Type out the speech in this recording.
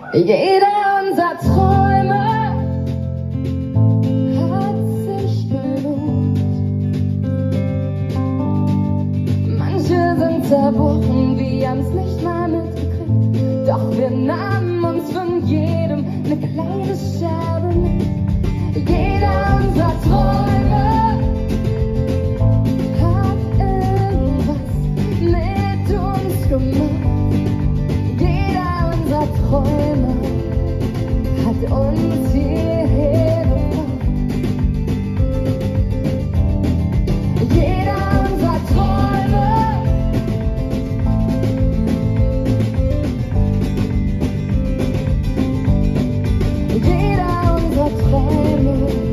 Jeder unserer Träume hat sich gelohnt. Manche sind zerbrochen, wir haben's nicht mal mitgekriegt. Doch wir nahmen uns von jedem eine kleine Scherbe mit. Jeder unserer Träume hat irgendwas mit uns gemacht. Jeder unserer Träume hat uns hierher gebracht. Jeder unserer Träume jeder unserer Träume